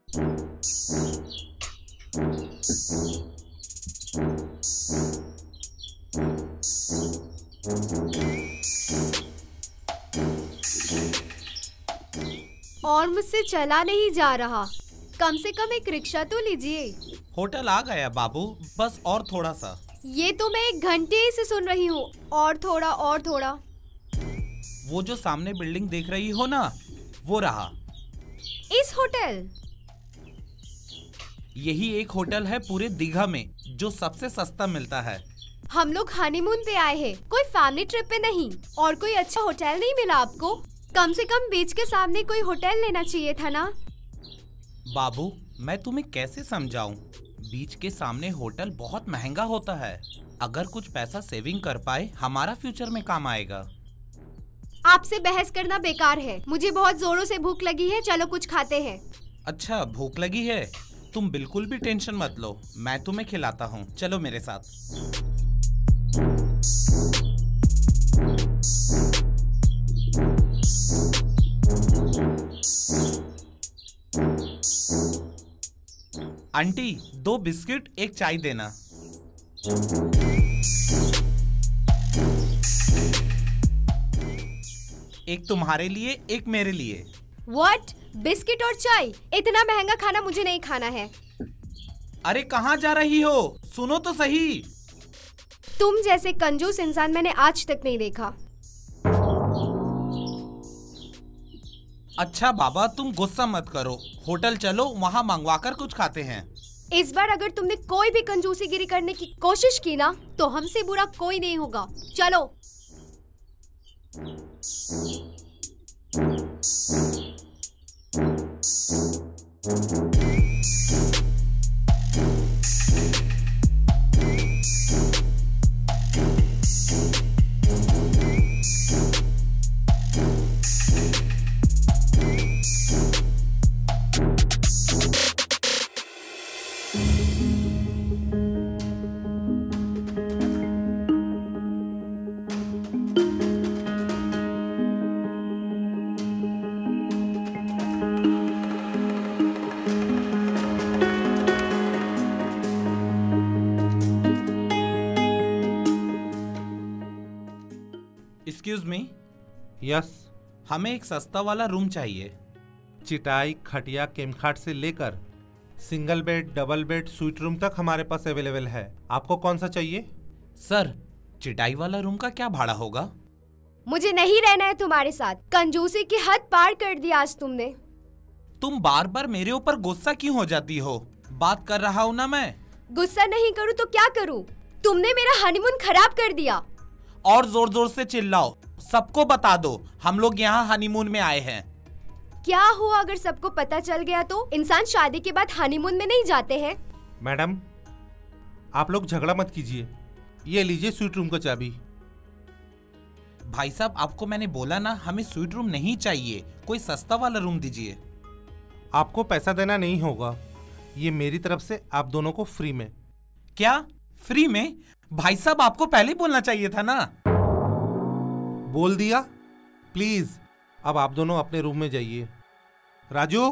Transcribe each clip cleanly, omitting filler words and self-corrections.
और मुझसे चला नहीं जा रहा। कम से कम एक रिक्शा तो लीजिए। होटल आ गया बाबू, बस और थोड़ा सा। ये तो मैं 1 घंटे से सुन रही हूँ, और थोड़ा और थोड़ा। वो जो सामने बिल्डिंग देख रही हो ना, वो रहा इस होटल। यही एक होटल है पूरे दीघा में जो सबसे सस्ता मिलता है। हम लोग हनीमून पे आए हैं, कोई फैमिली ट्रिप पे नहीं। और कोई अच्छा होटल नहीं मिला आपको? कम से कम बीच के सामने कोई होटल लेना चाहिए था ना। बाबू, मैं तुम्हें कैसे समझाऊं? बीच के सामने होटल बहुत महंगा होता है। अगर कुछ पैसा सेविंग कर पाए, हमारा फ्यूचर में काम आएगा। आपसे बहस करना बेकार है। मुझे बहुत जोरों से भूख लगी है, चलो कुछ खाते हैं। अच्छा, भूख लगी है? तुम बिल्कुल भी टेंशन मत लो, मैं तुम्हें खिलाता हूँ। चलो मेरे साथ। आंटी, 2 बिस्किट 1 चाय देना। एक तुम्हारे लिए, एक मेरे लिए। What? बिस्किट और चाय? इतना महंगा खाना मुझे नहीं खाना है। अरे कहाँ जा रही हो? सुनो तो सही। तुम जैसे कंजूस इंसान मैंने आज तक नहीं देखा। अच्छा बाबा, तुम गुस्सा मत करो। होटल चलो, वहाँ मंगवा कर कुछ खाते हैं। इस बार अगर तुमने कोई भी कंजूसीगिरी करने की कोशिश की ना, तो हमसे बुरा कोई नहीं होगा। चलो। Excuse me. यस। हमें एक सस्ता वाला रूम चाहिए। चिटाई, खटिया, केमखाट से लेकर single bed, double bed, suite room तक हमारे पास अवेलेबल है। आपको कौन सा चाहिए? सर, चिटाई वाला रूम का क्या भाड़ा होगा? मुझे नहीं रहना है तुम्हारे साथ। कंजूसी की हद पार कर दी आज तुमने। तुम बार बार मेरे ऊपर गुस्सा क्यों हो जाती हो? बात कर रहा हूँ ना मैं। गुस्सा नहीं करूँ तो क्या करूँ? तुमने मेरा हनीमून खराब कर दिया। और जोर जोर से चिल्लाओ, सबको बता दो हम लोग यहाँ हनीमून में आए हैं। क्या हुआ अगर सबको पता चल गया तो? इंसान शादी के बाद हनीमून में नहीं जाते हैं। मैडम, आप लोग झगड़ा मत कीजिए। ये लीजिए स्वीट रूम का चाबी। भाई साहब, आपको मैंने बोला ना, हमें स्वीट रूम नहीं चाहिए, कोई सस्ता वाला रूम दीजिए। आपको पैसा देना नहीं होगा, ये मेरी तरफ से आप दोनों को फ्री में। क्या फ्री में? भाई साहब, आपको पहले बोलना चाहिए था ना। बोल दिया। प्लीज अब आप दोनों अपने रूम में जाइए। राजू,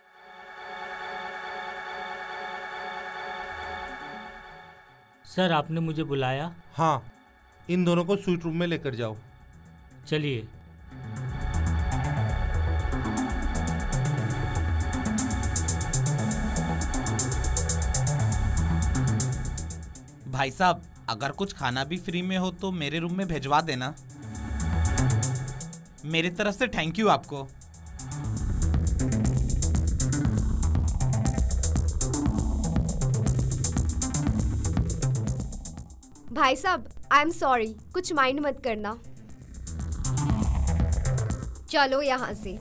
सर आपने मुझे बुलाया? हाँ, इन दोनों को स्वीट रूम में लेकर जाओ। चलिए। भाई साहब, अगर कुछ खाना भी फ्री में हो तो मेरे रूम में भेजवा देना। मेरी तरफ से थैंक यू आपको। भाई साहब, आई एम सॉरी, कुछ माइंड मत करना। चलो यहाँ से।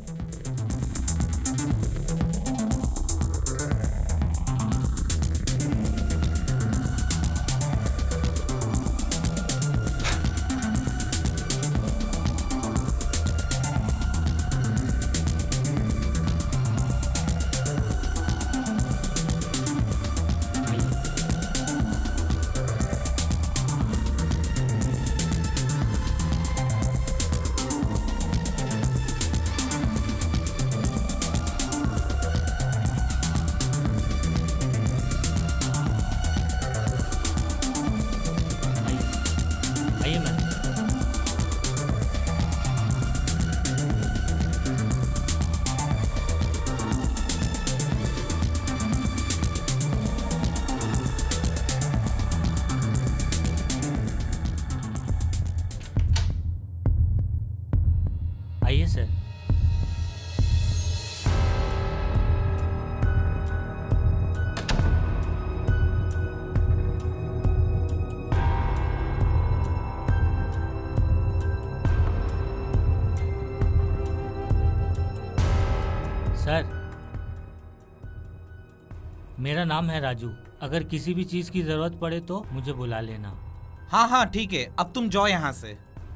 मेरा नाम है राजू। अगर किसी भी चीज़ की ज़रूरत पड़े तो मुझे बुला लेना। हाँ हाँ ठीक है, अब तुम जाओ यहाँ से।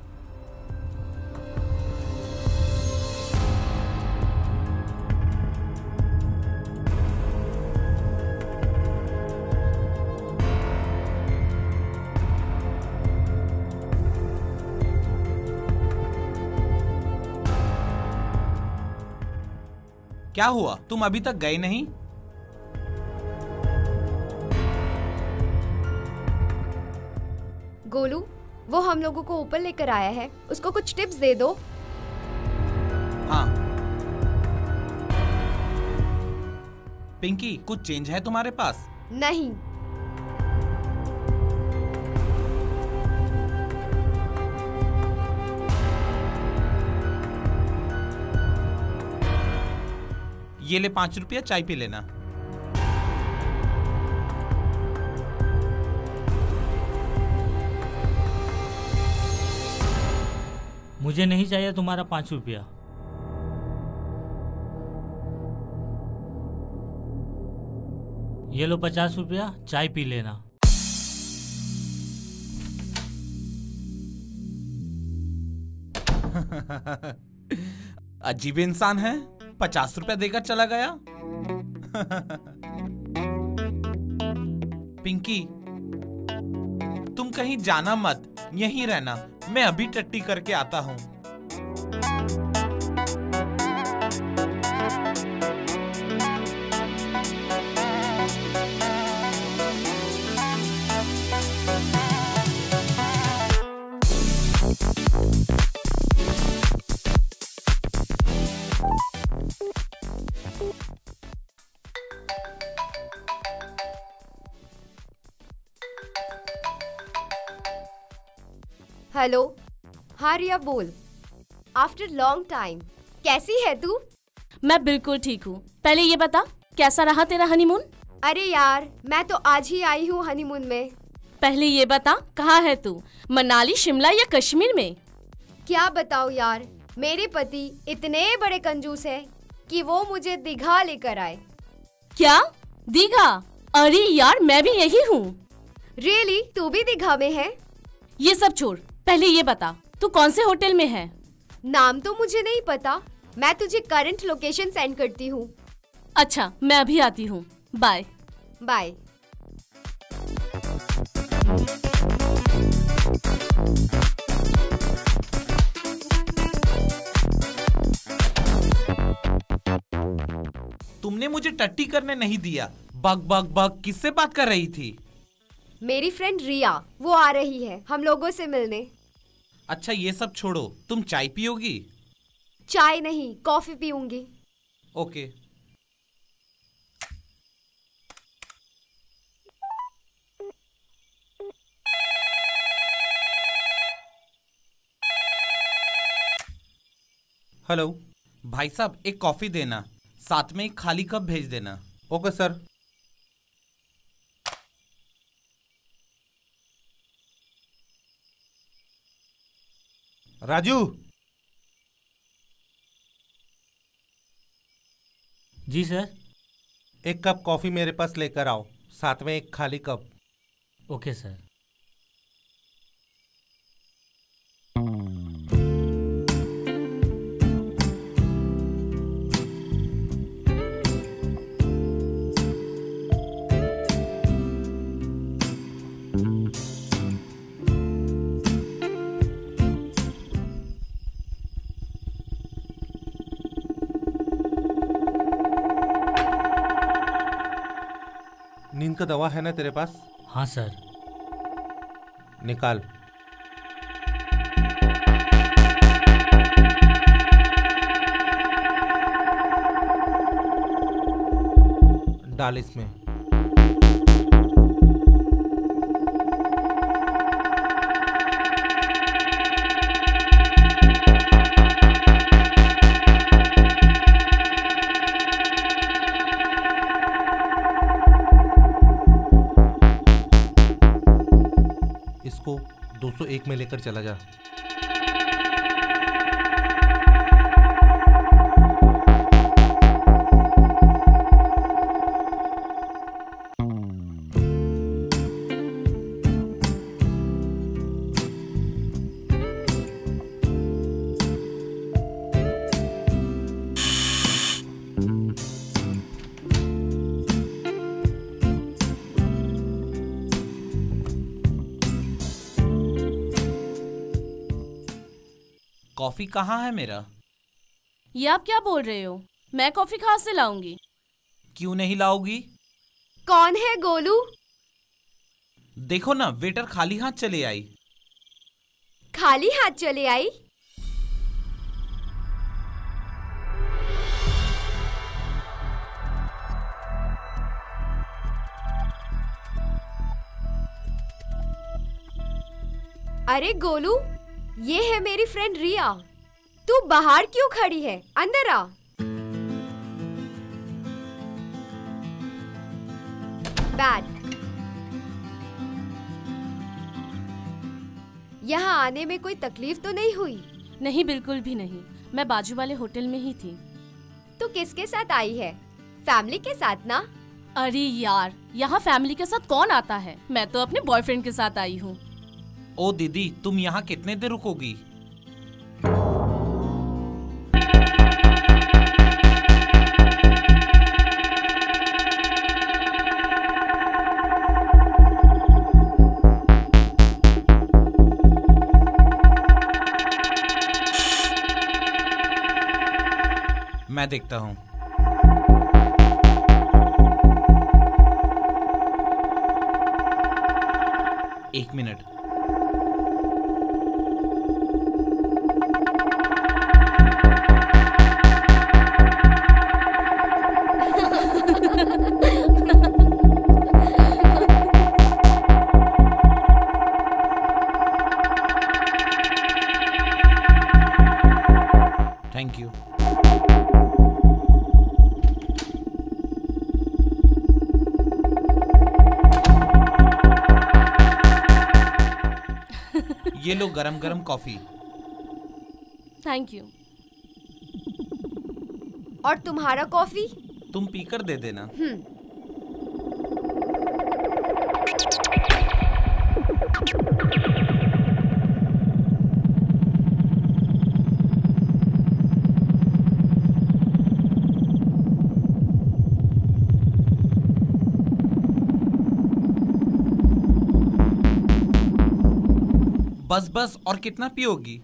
क्या हुआ, तुम अभी तक गए नहीं? गोलू, वो हम लोगों को ऊपर लेकर आया है, उसको कुछ टिप्स दे दो। हाँ। पिंकी, कुछ चेंज है तुम्हारे पास? नहीं। ये ले 5 रुपया, चाय पी लेना। मुझे नहीं चाहिए तुम्हारा 5 रुपया। ये लो 50 रुपया, चाय पी लेना। अजीब इंसान है, 50 रुपया देकर चला गया। पिंकी, तुम कहीं जाना मत, यहीं रहना, मैं अभी टट्टी करके आता हूँ। हेलो। हाँ रिया बोल। आफ्टर लॉन्ग टाइम, कैसी है तू? मैं बिल्कुल ठीक हूँ। पहले ये बता, कैसा रहा तेरा हनीमून? अरे यार, मैं तो आज ही आई हूँ हनीमून में। पहले ये बता, कहाँ है तू? मनाली, शिमला या कश्मीर में? क्या बताओ यार, मेरे पति इतने बड़े कंजूस है कि वो मुझे दीघा लेकर आए। क्या? दीघा? अरे यार, मैं भी यही हूँ। रियली? तू भी दीघा में है? ये सब छोड़, पहले ये बता, तू कौन से होटल में है? नाम तो मुझे नहीं पता, मैं तुझे करंट लोकेशन सेंड करती हूँ। अच्छा, मैं अभी आती हूँ। Bye bye. तुमने मुझे टट्टी करने नहीं दिया। बग बग बग किससे बात कर रही थी? मेरी फ्रेंड रिया, वो आ रही है हम लोगों से मिलने। अच्छा ये सब छोड़ो, तुम चाय पियोगी? चाय नहीं, कॉफी पीऊंगी। ओके। हेलो। भाई साहब, एक कॉफी देना, साथ में एक खाली कप भेज देना। Okay sir. राजू। जी सर। एक कप कॉफी मेरे पास लेकर आओ, साथ में एक खाली कप। Okay sir. नींद का दवा है ना तेरे पास? हाँ सर। निकाल। डाल इसमें। इसको 201 में लेकर चला जा। कॉफी कहाँ है मेरा? ये आप क्या बोल रहे हो? मैं कॉफी कहाँ से लाऊंगी? क्यों नहीं लाओगी? कौन है गोलू? देखो ना, वेटर खाली हाथ चले आई। खाली हाथ चले आई? अरे गोलू, ये है मेरी फ्रेंड रिया। तू बाहर क्यों खड़ी है? अंदर आ। बैठ। यहाँ आने में कोई तकलीफ तो नहीं हुई? नहीं, बिल्कुल भी नहीं। मैं बाजू वाले होटल में ही थी। तू किसके साथ आई है? फैमिली के साथ ना? अरे यार, यहाँ फैमिली के साथ कौन आता है? मैं तो अपने बॉयफ्रेंड के साथ आई हूँ। ओ दीदी, तुम यहाँ कितने देर रुकोगी? मैं देखता हूँ। एक मिनट। Thank you. ये लो गरम गरम कॉफी। Thank you. और तुम्हारा कॉफी? तुम पीकर दे देना। बस बस, और कितना पियोगी?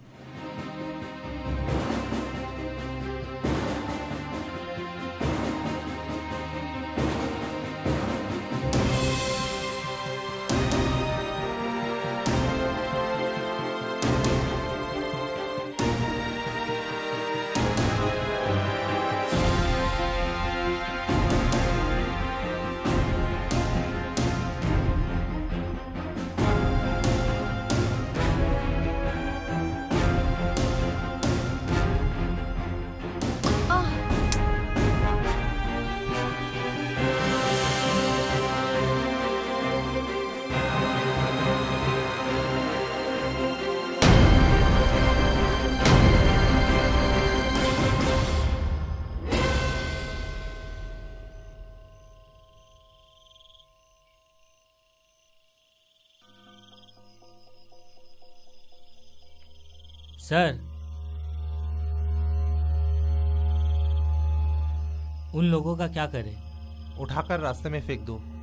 सर, उन लोगों का क्या करें? उठाकर रास्ते में फेंक दो।